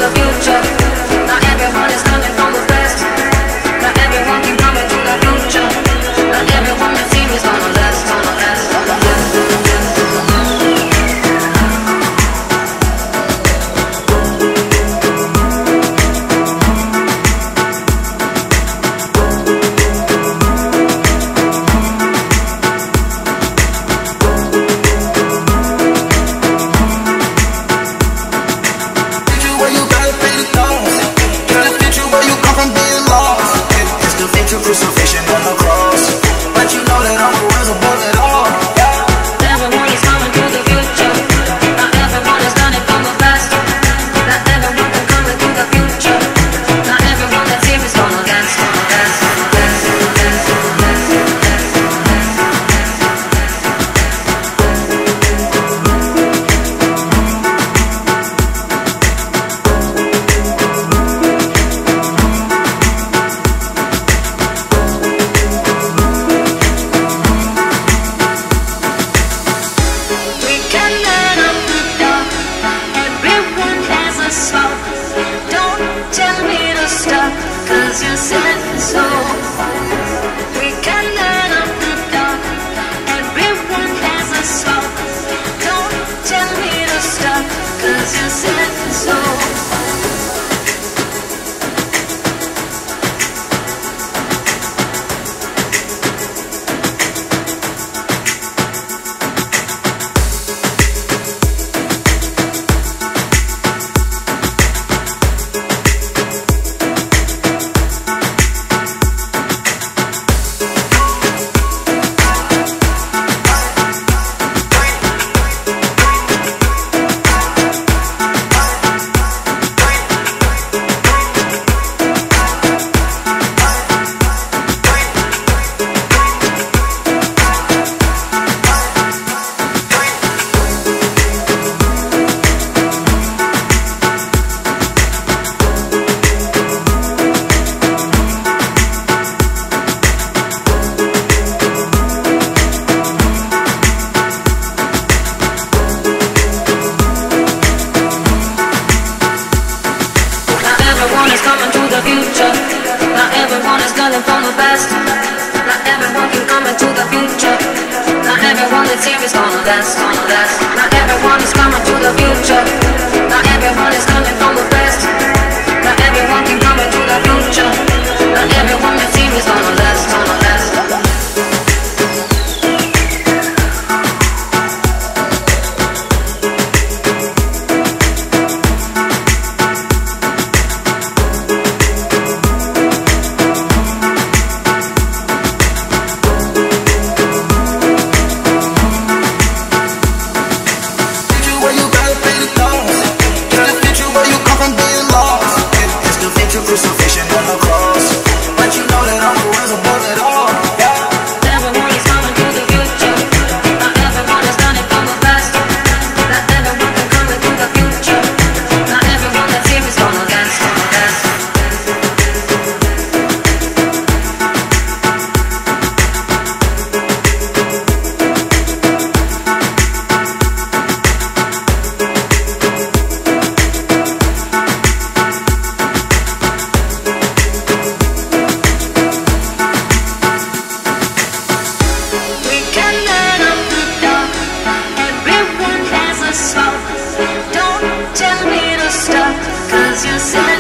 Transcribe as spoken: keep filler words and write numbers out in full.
the future. Not everyone is coming from the past. Not everyone can come into the future. Not everyone that team is gonna last, gonna last, gonna last. Crucifixion on the cross, but you know that I'm always above it all. Everyone is coming to the future. Not everyone has done it from the past. Not everyone can come into the future. Not everyone that team is gonna dance, gonna dance, gonna dance, gonna dance, gonna dance, gonna dance. Cause you said so. We can light up the dark. Everyone has a soul. Don't tell me to stop. Cause you said so. Everyone is coming to the future. Not everyone is learning from the past. Not everyone can come into the future. Not everyone the team is gonna last, gonna last. Not everyone is coming to the future. Not everyone is learning from the past. Not everyone can come into the future. Not everyone the team is gonna last, gonna last. Crucifixion on the cross, but you know that I'm always above it all. Everyone is coming to the future. Not everyone has done it from the past. Not everyone can come into the future. Not everyone that team is gonna dance, gonna dance. Don't tell me to stop, cause you said